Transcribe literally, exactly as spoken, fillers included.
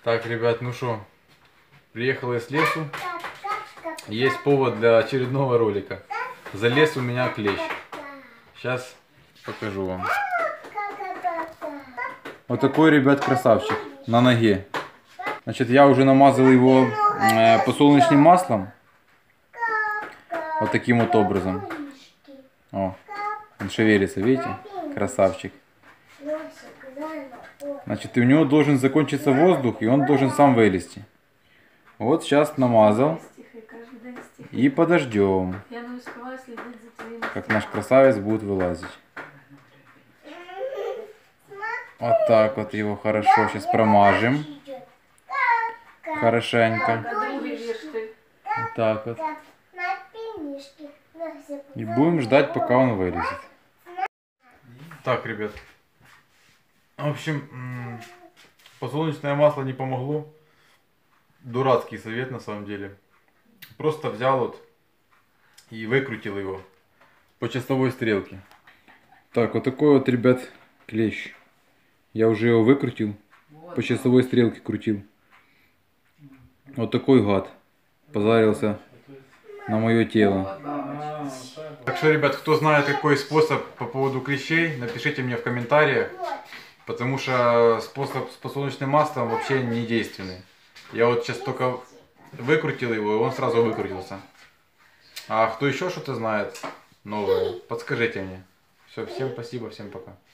Так, ребят, ну что, приехал из лесу. Есть повод для очередного ролика. Залез у меня клещ. Сейчас покажу вам. Вот такой, ребят, красавчик на ноге. Значит, я уже намазал его э, подсолнечным маслом. Вот таким вот образом. О, он шевелится, видите? Красавчик. Значит, и у него должен закончиться воздух, и он должен сам вылезти. Вот сейчас намазал. И подождем, как наш красавец будет вылазить. Вот так вот его хорошо сейчас промажем. Хорошенько. Вот так вот. И будем ждать, пока он вылезет. Так, ребят. В общем, подсолнечное масло не помогло. Дурацкий совет на самом деле. Просто взял вот и выкрутил его по часовой стрелке. Так, вот такой вот, ребят, клещ. Я уже его выкрутил. По часовой стрелке крутил. Вот такой гад. Позарился на мое тело. Так что, ребят, кто знает какой способ по поводу клещей, напишите мне в комментариях. Потому что способ с подсолнечным маслом вообще не действенный. Я вот сейчас только выкрутил его, и он сразу выкрутился. А кто еще что-то знает новое, подскажите мне. Все, всем спасибо, всем пока.